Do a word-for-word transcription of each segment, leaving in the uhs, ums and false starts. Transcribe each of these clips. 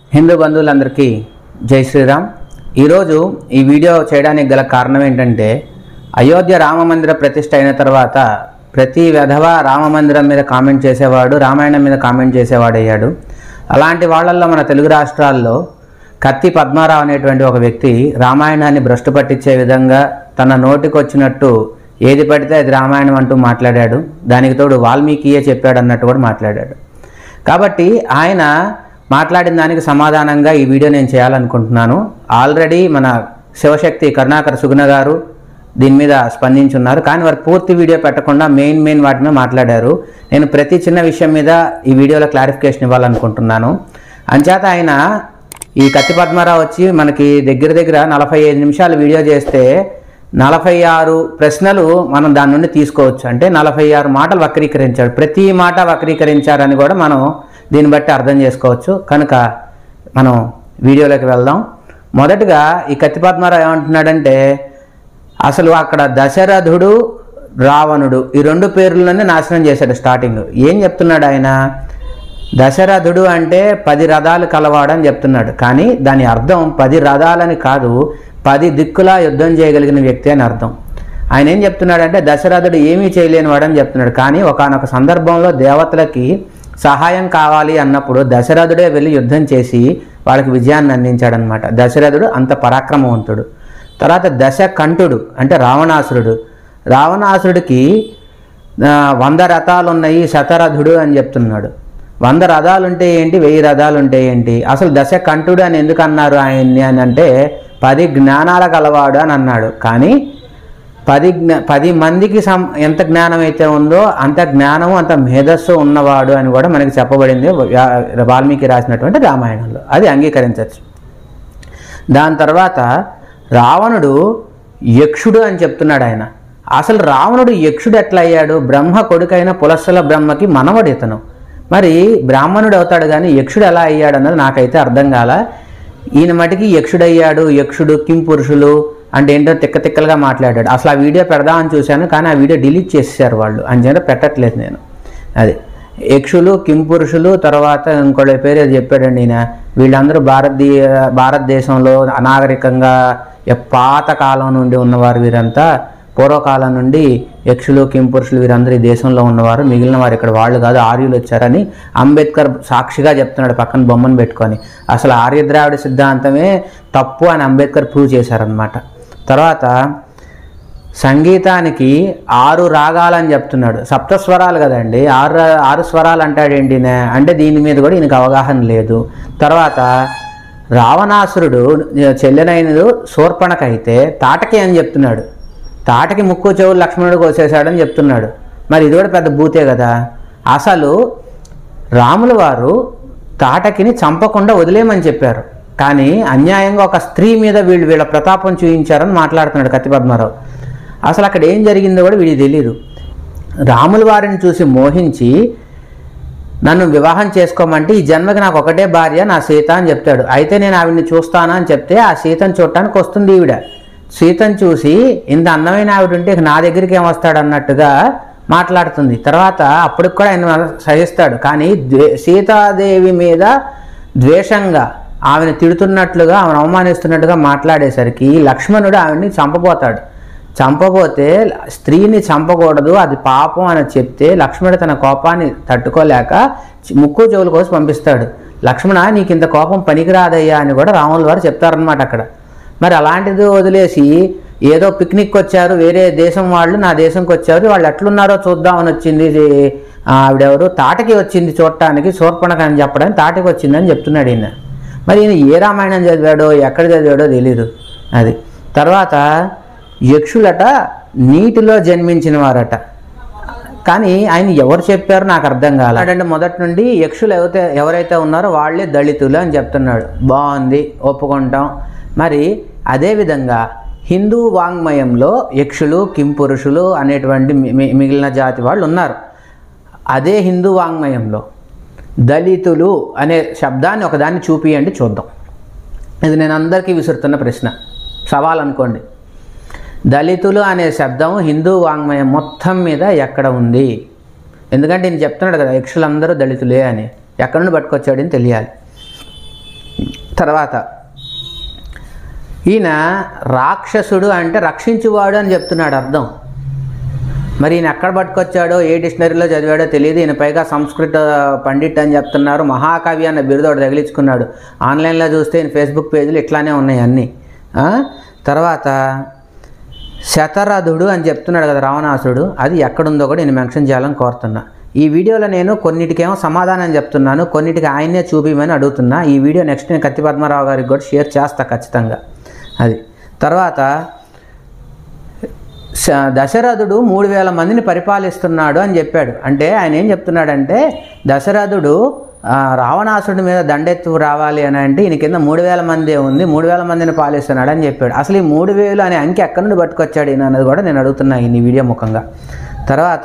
హిందూ బంధువులందరికీ జై శ్రీరామ్. ఈరోజు ఈ వీడియో చేయడానికి గల కారణం ఏంటంటే, అయోధ్య రామ మందిర ప్రతిష్ఠ అయిన తర్వాత ప్రతి విధవ రామ మందిరం మీద కామెంట్ చేసేవాడు, రామాయణం మీద కామెంట్ చేసేవాడు అయ్యాడు. అలాంటి వాళ్ళల్లో మన తెలుగు రాష్ట్రాల్లో కత్తి పద్మారావు అనేటువంటి ఒక వ్యక్తి రామాయణాన్ని భ్రష్టు పట్టించే విధంగా తన నోటికి వచ్చినట్టు ఏది పడితే అది రామాయణం అంటూ మాట్లాడాడు. దానికి తోడు వాల్మీకియే చెప్పాడు అన్నట్టు కూడా మాట్లాడాడు. కాబట్టి ఆయన మాట్లాడిన దానికి సమాధానంగా ఈ వీడియో నేను చేయాలనుకుంటున్నాను. ఆల్రెడీ మన శివశక్తి కరుణాకర్ సుగుణ గారు దీని మీద స్పందించున్నారు, కానీ వారు పూర్తి వీడియో పెట్టకుండా మెయిన్ మెయిన్ వాటి మీద మాట్లాడారు. నేను ప్రతి చిన్న విషయం మీద ఈ వీడియోలో క్లారిఫికేషన్ ఇవ్వాలనుకుంటున్నాను. అంచేత ఆయన ఈ కత్తి పద్మారావు వచ్చి మనకి దగ్గర దగ్గర నలభై ఐదు నిమిషాలు వీడియో చేస్తే నలభై ఆరు ప్రశ్నలు మనం దాని నుండి తీసుకోవచ్చు. అంటే నలభై ఆరు మాటలు వక్రీకరించాడు. ప్రతి మాట వక్రీకరించారని కూడా మనం దీన్ని బట్టి అర్థం చేసుకోవచ్చు. కనుక మనం వీడియోలోకి వెళ్దాం. మొదటగా ఈ కత్తి పద్మారావు ఏమంటున్నాడంటే, అసలు అక్కడ దశరథుడు రావణుడు ఈ రెండు పేర్లనే నాశనం చేశాడు. స్టార్టింగ్ ఏం చెప్తున్నాడు ఆయన? దశరథుడు అంటే పది రథాలు కలవాడని చెప్తున్నాడు, కానీ దాని అర్థం పది రథాలని కాదు, పది దిక్కులా యుద్ధం చేయగలిగిన వ్యక్తి అని అర్థం. ఆయన ఏం చెప్తున్నాడంటే, దశరథుడు ఏమీ చేయలేని వాడని చెప్తున్నాడు. కానీ ఒకానొక సందర్భంలో దేవతలకి సహాయం కావాలి అన్నప్పుడు దశరథుడే వెళ్ళి యుద్ధం చేసి వాళ్ళకి విజయాన్ని అందించాడనమాట. దశరథుడు అంత పరాక్రమవంతుడు. తర్వాత దశకంఠుడు అంటే రావణాసురుడు. రావణాసురుడికి వంద రథాలు ఉన్నాయి, శతరథుడు అని చెప్తున్నాడు. వంద రథాలు ఉంటే ఏంటి, వెయ్యి రథాలు ఉంటే ఏంటి? అసలు దశకంఠుడు అని ఎందుకు అన్నారు ఆయన్ని అని అంటే, పది జ్ఞానాల గలవాడు అని అన్నాడు. కానీ పది జ్ఞా పది మందికి సం ఎంత జ్ఞానం అయితే ఉందో అంత జ్ఞానము అంత మేధస్సు ఉన్నవాడు అని కూడా మనకి చెప్పబడింది వాల్మీకి రాసినటువంటి రామాయణంలో. అది అంగీకరించవచ్చు. దాని తర్వాత రావణుడు యక్షుడు అని చెప్తున్నాడు ఆయన. అసలు రావణుడు యక్షుడు ఎట్లా అయ్యాడు? బ్రహ్మ కొడుకైన పులస్సల బ్రహ్మకి మనవడు ఇతను. మరి బ్రాహ్మణుడు అవుతాడు కానీ యక్షుడు ఎలా అయ్యాడు అన్నది నాకైతే అర్థం కాల. ఈయన మటుకి యక్షుడయ్యాడు, యక్షుడు కింపురుషులు అంటే ఏంటో తిక్క తిక్కలుగా మాట్లాడాడు. అసలు ఆ వీడియో పెడదామని చూశాను, కానీ ఆ వీడియో డిలీట్ చేసేసారు వాళ్ళు, అని చెప్పి పెట్టట్లేదు నేను. అది యక్షులు కింపురుషులు తర్వాత ఇంకోటి పేరు చెప్పాడండి ఈయన. వీళ్ళందరూ భారతీయ భారతదేశంలో అనాగరికంగా పాత కాలం నుండి ఉన్నవారు. వీరంతా పూర్వకాలం నుండి యక్షులు కింపురుషులు వీరందరూ ఈ దేశంలో ఉన్నవారు, మిగిలిన వారు ఇక్కడ వాళ్ళు కాదు, ఆర్యులు వచ్చారని అంబేద్కర్ సాక్షిగా చెప్తున్నాడు పక్కన బొమ్మను పెట్టుకొని. అసలు ఆర్య ద్రావిడ సిద్ధాంతమే తప్పు అని అంబేద్కర్ ప్రూవ్ చేశారనమాట. తర్వాత సంగీతానికి ఆరు రాగాలని చెప్తున్నాడు. సప్తస్వరాలు కదండి, ఆరు ఆరు స్వరాలు అంటాడేంటి అంటే దీని మీద కూడా ఈయనకు అవగాహన లేదు. తర్వాత రావణాసురుడు చెల్లెనైనదు శూర్పణకైతే తాటకి అని చెప్తున్నాడు. తాటకి ముక్కు చెవులు లక్ష్మణుడు కోసేశాడని చెప్తున్నాడు. మరి ఇది కూడా పెద్ద భూతే కదా. అసలు రాముల వారు తాటకిని చంపకుండా వదిలేయమని చెప్పారు, కానీ అన్యాయంగా ఒక స్త్రీ మీద వీళ్ళు వీళ్ళ ప్రతాపం చూపించారని మాట్లాడుతున్నాడు కత్తి పద్మారావు. అసలు అక్కడ ఏం జరిగిందో కూడా వీడికి తెలియదు. రాముల వారిని చూసి మోహించి నన్ను వివాహం చేసుకోమంటే ఈ జన్మకి నాకు ఒకటే భార్య నా సీత అని చెప్తాడు. అయితే నేను ఆవిడ్ని చూస్తానా అని చెప్తే ఆ సీతను చూడటానికి వస్తుంది ఈవిడ. సీతను చూసి ఇంత అందమైన ఆవిడ ఉంటే నా దగ్గరికి ఏమొస్తాడు అన్నట్టుగా మాట్లాడుతుంది. తర్వాత అప్పటికి కూడా ఆయన సహిస్తాడు, కానీ ద్వే సీతాదేవి మీద ద్వేషంగా ఆమెను తిడుతున్నట్లుగా ఆమెను అవమానిస్తున్నట్టుగా మాట్లాడేసరికి లక్ష్మణుడు ఆవిడ్ని చంపబోతాడు. చంపబోతే స్త్రీని చంపకూడదు, అది పాపం అని చెప్తే లక్ష్మణుడు తన కోపాన్ని తట్టుకోలేక ముక్కు చెవులు కోసి పంపిస్తాడు. లక్ష్మణ నీకు ఇంత కోపం పనికిరాదయ్యా అని కూడా రాముల వారు చెప్తారనమాట అక్కడ. మరి అలాంటిది వదిలేసి ఏదో పిక్నిక్ వచ్చారు, వేరే దేశం వాళ్ళు నా దేశంకి వచ్చారు, వాళ్ళు ఎట్లున్నారో చూద్దామని వచ్చింది ఆవిడెవరు తాటకి వచ్చింది చూడటానికి, శూర్పణఖ అని చెప్పడానికి తాటకి వచ్చిందని చెప్తున్నాడు ఈయన. మరి ఈయన ఏ రామాయణం చదివాడో ఎక్కడ చదివాడో తెలీదు. అది తర్వాత యక్షులట నీటిలో జన్మించిన వారట, కానీ ఆయన ఎవరు చెప్పారో నాకు అర్థం కాలేదు. అంటే మొదటి నుండి యక్షులు ఎవరైతే ఎవరైతే ఉన్నారో వాళ్ళే దళితులు అని చెప్తున్నాడు. బాగుంది, ఒప్పుకుంటాం. మరి అదేవిధంగా హిందూ వాంగ్మయంలో యక్షులు కింపురుషులు అనేటువంటి మిగిలిన జాతి వాళ్ళు ఉన్నారు. అదే హిందూ వాంగ్మయంలో దళితులు అనే శబ్దాన్ని ఒకదాన్ని చూపియండి చూద్దాం. ఇది నేను అందరికీ విసురుతున్న ప్రశ్న, సవాల్ అనుకోండి. దళితులు అనే శబ్దం హిందూ వాంగ్మయం మొత్తం మీద ఎక్కడ ఉంది? ఎందుకంటే నేను చెప్తున్నాడు కదా యక్షులందరూ దళితులే అని, ఎక్కడి నుండి పట్టుకొచ్చాడని తెలియాలి. తర్వాత ఈయన రాక్షసుడు అంటే రక్షించువాడు అని చెప్తున్నాడు అర్థం. మరి ఈయన ఎక్కడ పట్టుకొచ్చాడో ఏ డిక్షనరీలో చదివాడో తెలియదు. ఈయన పైగా సంస్కృత పండిట్ అని చెప్తున్నారు. మహాకవి అన్న బిరుదోడు తగిలించుకున్నాడు. ఆన్లైన్లో చూస్తే ఈయన ఫేస్బుక్ పేజీలు ఇట్లానే ఉన్నాయి అన్నీ. తర్వాత శతరథుడు అని చెప్తున్నాడు కదా రావణాసుడు, అది ఎక్కడుందో కూడా నేను మెన్షన్ చేయాలని కోరుతున్నా. ఈ వీడియోలో నేను కొన్నిటికేమో సమాధానం చెప్తున్నాను, కొన్నిటికి ఆయన్నే చూపించమని అడుగుతున్నా. ఈ వీడియో నెక్స్ట్ నేను కత్తి పద్మారావు గారికి కూడా షేర్ చేస్తా ఖచ్చితంగా. అది తర్వాత దశరథుడు మూడు వేల మందిని పరిపాలిస్తున్నాడు అని చెప్పాడు. అంటే ఆయన ఏం చెప్తున్నాడంటే దశరథుడు రావణాసుడి మీద దండెత్తు రావాలి అని అంటే ఈయన కింద మూడు వేల మంది ఉంది, మూడు వేల మందిని పాలిస్తున్నాడు అని చెప్పాడు. అసలు ఈ మూడు వేలు అనే అంకె ఎక్కడి నుండి పట్టుకొచ్చాడు ఈయన అన్నది కూడా నేను అడుగుతున్నా ఈ వీడియో ముఖంగా. తర్వాత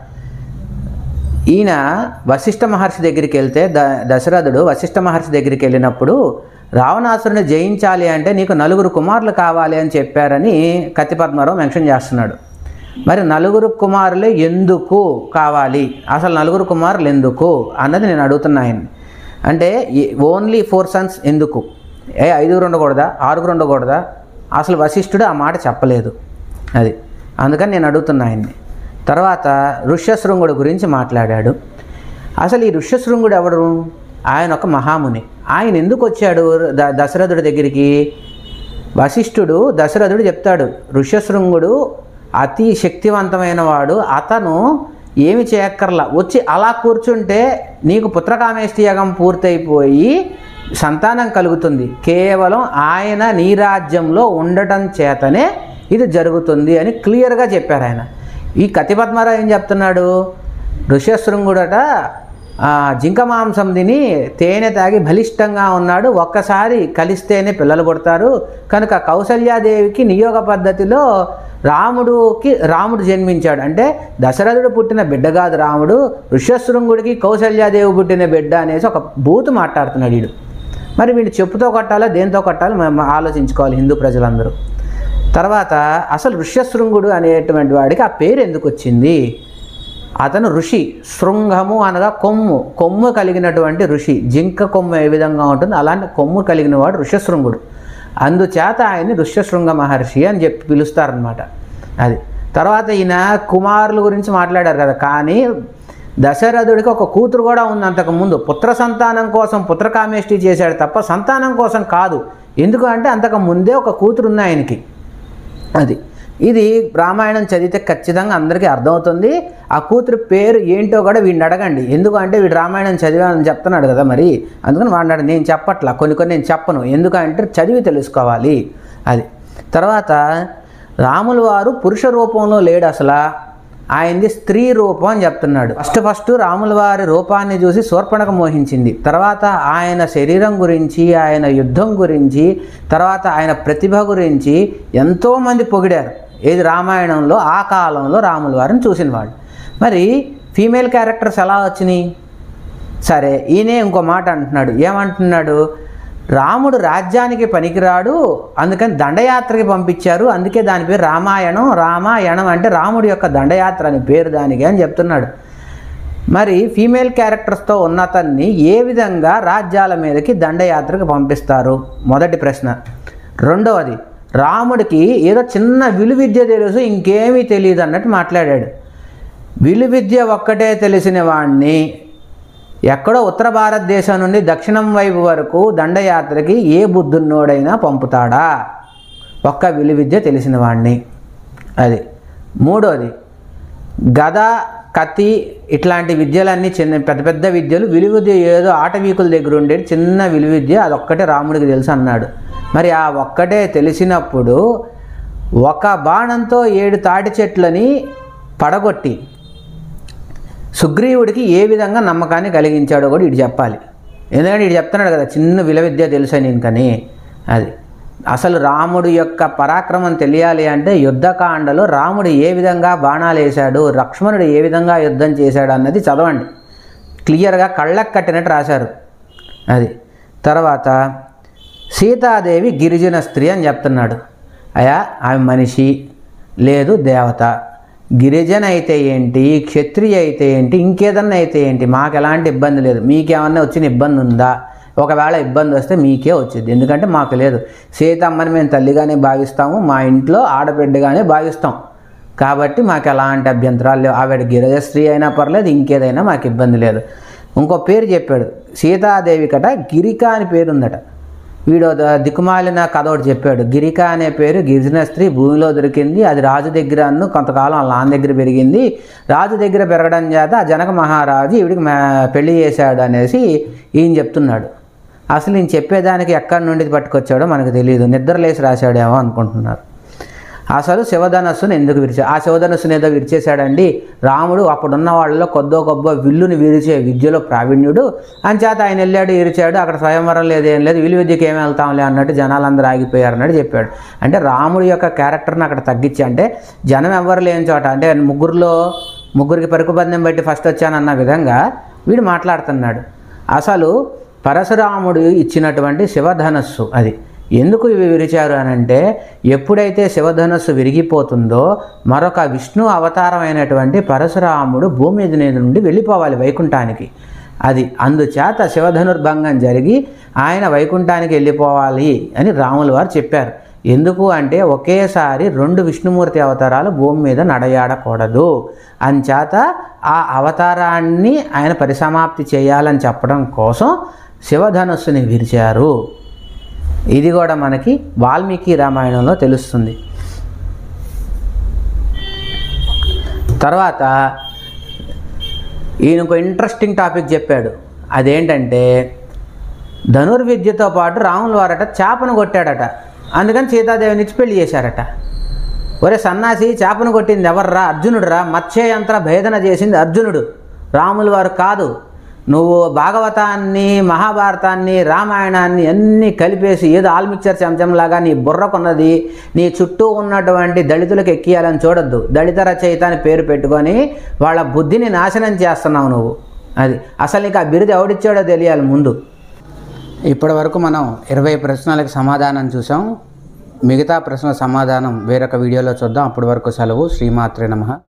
ఈయన వశిష్ఠ మహర్షి దగ్గరికి వెళ్తే ద దశరథుడు వశిష్ఠ మహర్షి దగ్గరికి వెళ్ళినప్పుడు రావణాసురుని జయించాలి అంటే నీకు నలుగురు కుమారులు కావాలి అని చెప్పారని కత్తి పద్మారావు మెన్షన్ చేస్తున్నాడు. మరి నలుగురు కుమారులు ఎందుకు కావాలి, అసలు నలుగురు కుమారులు ఎందుకు అన్నది నేను అడుగుతున్నా ఆయన్ని. అంటే ఓన్లీ ఫోర్ సన్స్ ఎందుకు, ఏ ఐదుగురు ఉండకూడదా, ఆరుగురు ఉండకూడదా? అసలు వశిష్ఠుడు ఆ మాట చెప్పలేదు. అది అందుకని నేను అడుగుతున్నా ఆయన్ని. తర్వాత ఋష్యశృంగుడు గురించి మాట్లాడాడు. అసలు ఈ ఋష్యశృంగుడు ఎవడు? ఆయన ఒక మహాముని. ఆయన ఎందుకు వచ్చాడు ద దశరథుడి దగ్గరికి? వశిష్ఠుడు దశరథుడు చెప్తాడు ఋష్యశృంగుడు అతి శక్తివంతమైన వాడు, అతను ఏమి చేయక్కర్లా, వచ్చి అలా కూర్చుంటే నీకు పుత్రకామేష్టి యాగం పూర్తయిపోయి సంతానం కలుగుతుంది, కేవలం ఆయన నీ రాజ్యంలో ఉండటం చేతనే ఇది జరుగుతుంది అని క్లియర్గా చెప్పారు ఆయన. ఈ కత్తి పద్మారావు ఏం చెప్తున్నాడు, ఋష్యశృంగుడట జింక మాంసం తిని తేనె తాగి బలిష్టంగా ఉన్నాడు, ఒక్కసారి కలిస్తేనే పిల్లలు పుడతారు, కనుక కౌసల్యాదేవికి నియోగ పద్ధతిలో రాముడికి రాముడు జన్మించాడు. అంటే దశరథుడు పుట్టిన బిడ్డ కాదు రాముడు, ఋష్యశృంగుడికి కౌసల్యాదేవి పుట్టిన బిడ్డ అనేసి ఒక బూతు మాట్లాడుతున్నాడు వీడు. మరి వీడు చెప్పుతో కొట్టాలా దేంతో కొట్టాలి మనం ఆలోచించుకోవాలి హిందూ ప్రజలందరూ. తర్వాత అసలు ఋష్యశృంగుడు అనేటువంటి వాడికి ఆ పేరు ఎందుకు వచ్చింది? అతను ఋషి, శృంగము అనగా కొమ్ము, కొమ్ము కలిగినటువంటి ఋషి. జింక కొమ్ము ఏ విధంగా ఉంటుంది అలాంటి కొమ్ము కలిగిన వాడు ఋష్యశృంగుడు. అందుచేత ఆయన్ని ఋష్యశృంగ మహర్షి అని చెప్పి పిలుస్తారనమాట. అది తర్వాత ఈయన కుమారుల గురించి మాట్లాడారు కదా, కానీ దశరథుడికి ఒక కూతురు కూడా ఉంది అంతకుముందు. పుత్ర సంతానం కోసం పుత్రకామేష్టి చేశాడు తప్ప సంతానం కోసం కాదు. ఎందుకు అంటే అంతకు ముందే ఒక కూతురు ఉంది ఆయనకి. అది ఇది రామాయణం చదివితే ఖచ్చితంగా అందరికీ అర్థమవుతుంది. ఆ కూతురు పేరు ఏంటో కూడా వీడిని అడగండి, ఎందుకంటే వీడు రామాయణం చదివానని చెప్తున్నాడు కదా, మరి అందుకని వాడినాడు. నేను చెప్పట్లా, కొన్ని కొన్ని నేను చెప్పను, ఎందుకంటే చదివి తెలుసుకోవాలి. అది తర్వాత రాముల వారు పురుష రూపంలో లేడు, అసలు ఆయనది స్త్రీ రూపం అని చెప్తున్నాడు. ఫస్ట్ ఫస్ట్ రాముల వారి రూపాన్ని చూసి శూర్పణఖ మోహించింది. తర్వాత ఆయన శరీరం గురించి, ఆయన యుద్ధం గురించి, తర్వాత ఆయన ప్రతిభ గురించి ఎంతోమంది పొగిడారు. ఏది రామాయణంలో ఆ కాలంలో రాముల వారిని చూసిన వాళ్ళు. మరి ఫీమేల్ క్యారెక్టర్స్ ఎలా వచ్చినాయి? సరే, ఈయనే ఇంకో మాట అంటున్నాడు. ఏమంటున్నాడు? రాముడు రాజ్యానికి పనికిరాడు, అందుకని దండయాత్రకి పంపించారు, అందుకే దాని పేరు రామాయణం. రామాయణం అంటే రాముడి యొక్క దండయాత్ర అని పేరు దానికి అని చెప్తున్నాడు. మరి ఫీమేల్ క్యారెక్టర్స్తో ఉన్నతన్ని ఏ విధంగా రాజ్యాల మీదకి దండయాత్రకి పంపిస్తారు? మొదటి ప్రశ్న. రెండవది, రాముడికి ఏదో చిన్న విలువిద్య తెలుసు, ఇంకేమీ తెలియదు అన్నట్టు మాట్లాడాడు. విలువిద్య ఒక్కటే తెలిసిన వాణ్ణి ఎక్కడో ఉత్తర భారతదేశం నుండి దక్షిణం వైపు వరకు దండయాత్రకి ఏ బుద్ధున్నోడైనా పంపుతాడా? ఒక్క విలువిద్య తెలిసిన వాణ్ణి. అది మూడోది, గద కత్తి ఇట్లాంటి విద్యలన్నీ చిన్న పెద్ద పెద్ద విద్యలు, విలువిద్య ఏదో ఆటవీకుల దగ్గర ఉండేది చిన్న విలువిద్య, అదొక్కటే రాముడికి తెలుసు అన్నాడు. మరి ఆ ఒక్కటే తెలిసినప్పుడు ఒక బాణంతో ఏడు తాటి చెట్లని పడగొట్టి సుగ్రీవుడికి ఏ విధంగా నమ్మకాన్ని కలిగించాడో కూడా ఇటు చెప్పాలి. ఎందుకంటే ఇటు చెప్తున్నాడు కదా చిన్న విలువిద్య తెలుసా నేను కానీ. అది అసలు రాముడు యొక్క పరాక్రమం తెలియాలి అంటే యుద్ధకాండలో రాముడు ఏ విధంగా బాణాలు వేశాడు, లక్ష్మణుడు ఏ విధంగా యుద్ధం చేశాడు అన్నది చదవండి. క్లియర్గా కళ్ళకు కట్టినట్టు రాశారు. అది తర్వాత సీతాదేవి గిరిజన స్త్రీ అని చెప్తున్నాడు. అయా ఆమె మనిషి లేదు దేవత. గిరిజన అయితే ఏంటి, క్షత్రియ అయితే ఏంటి, ఇంకేదన్నా అయితే ఏంటి, మాకు ఎలాంటి ఇబ్బంది లేదు. మీకేమన్నా వచ్చిన ఇబ్బంది ఉందా? ఒకవేళ ఇబ్బంది వస్తే మీకే వచ్చింది, ఎందుకంటే మాకు లేదు. సీతమ్మని మేము తల్లిగానే భావిస్తాము, మా ఇంట్లో ఆడబిడ్డగానే భావిస్తాం, కాబట్టి మాకు ఎలాంటి అభ్యంతరాలు లేవు. ఆవిడ గిరిజశ్రీ అయినా పర్లేదు, ఇంకేదైనా మాకు ఇబ్బంది లేదు. ఇంకో పేరు చెప్పాడు, సీతాదేవి కట గిరిక అని పేరుందట. వీడు దిక్కుమాలిన కథ ఒకటి చెప్పాడు. గిరిక అనే పేరు గిరిజన స్త్రీ భూమిలో దొరికింది, అది రాజు దగ్గర అన్ను కొంతకాలం వాళ్ళ నాన్న దగ్గర పెరిగింది. రాజు దగ్గర పెరగడం చేత జనక మహారాజు ఈవిడికి పెళ్లి చేశాడు అనేసి ఈయన చెప్తున్నాడు. అసలు ఈయన చెప్పేదానికి ఎక్కడి నుండి పట్టుకొచ్చాడో మనకు తెలియదు, నిద్రలేసి రాశాడేమో అనుకుంటున్నారు. అసలు శివధనస్సును ఎందుకు విరిచాడు? ఆ శివధనస్సును ఏదో విరిచేశాడండి. రాముడు అప్పుడున్న వాళ్ళలో కొద్దో గొప్ప విల్లుని విరిచే విద్యలో ప్రావీణ్యుడు, అంచేత ఆయన వెళ్ళాడు, ఇరిచాడు. అక్కడ స్వయంవరం లేదు, ఏం లేదు, విలు విద్యకి ఏమి వెళ్తాంలే అన్నట్టు జనాలందరూ ఆగిపోయారు అన్నట్టు చెప్పాడు. అంటే రాముడి యొక్క క్యారెక్టర్ని అక్కడ తగ్గించి, అంటే జనం ఎవరు లేని చోట, అంటే ముగ్గురులో ముగ్గురికి పరుకుబంధం బట్టి ఫస్ట్ వచ్చానన్న విధంగా వీడు మాట్లాడుతున్నాడు. అసలు పరశురాముడు ఇచ్చినటువంటి శివధనస్సు అది ఎందుకు ఇవి విరిచారు అని అంటే, ఎప్పుడైతే శివధనస్సు విరిగిపోతుందో మరొక విష్ణు అవతారమైనటువంటి పరశురాముడు భూమి మీద నుండి వెళ్ళిపోవాలి వైకుంఠానికి. అది అందుచేత శివధనుర్భంగం జరిగి ఆయన వైకుంఠానికి వెళ్ళిపోవాలి అని రాముల వారు చెప్పారు. ఎందుకు అంటే ఒకేసారి రెండు విష్ణుమూర్తి అవతారాలు భూమి మీద నడయాడకూడదు, అంచేత ఆ అవతారాన్ని ఆయన పరిసమాప్తి చేయాలని చెప్పడం కోసం శివధనస్సుని విరిచారు. ఇది కూడా మనకి వాల్మీకి రామాయణంలో తెలుస్తుంది. తర్వాత ఈయన ఒక ఇంట్రెస్టింగ్ టాపిక్ చెప్పాడు. అదేంటంటే ధనుర్విద్యతో పాటు రాముల వారట చేపను కొట్టాడట, అందుకని సీతాదేవిని ఇచ్చి పెళ్లి చేశారట. ఒరే సన్నాసి, చేపను కొట్టింది ఎవర్రా? అర్జునుడురా. మత్స్యయంత్ర భేదన చేసింది అర్జునుడు, రాముల వారు కాదు. నువ్వు భాగవతాన్ని, మహాభారతాన్ని, రామాయణాన్ని అన్నీ కలిపేసి ఏదో ఆల్మిక్చర్ చెంచంలాగా నీ బుర్ర కొన్నది నీ చుట్టూ ఉన్నటువంటి దళితులకు ఎక్కియాలని చూడొద్దు. దళిత రచయిత అని పేరు పెట్టుకొని వాళ్ళ బుద్ధిని నాశనం చేస్తున్నావు నువ్వు. అది అసలు నీకు ఆ బిరుదు ఎవడిచ్చాడో తెలియాలి ముందు. ఇప్పటి వరకు మనం ఇరవై ప్రశ్నలకు సమాధానం చూసాం. మిగతా ప్రశ్నల సమాధానం వేరొక వీడియోలో చూద్దాం. అప్పటి వరకు సెలవు. శ్రీమాత్రే నమః.